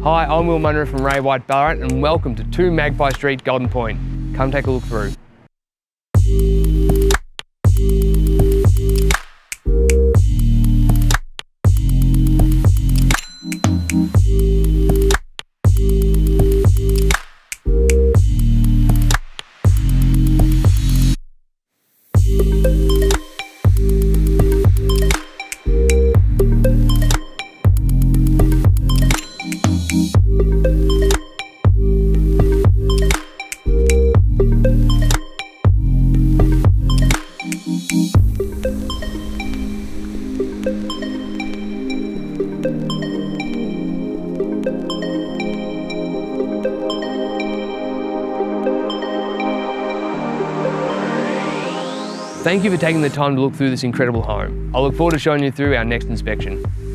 Hi, I'm Will Munro from Ray White Ballarat and welcome to 2 Magpie Street, Golden Point. Come take a look through. Thank you for taking the time to look through this incredible home. I look forward to showing you through our next inspection.